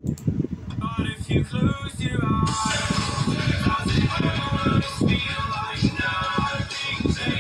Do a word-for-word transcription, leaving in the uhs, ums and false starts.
But if you close your eyes, does it almost feel like nothing's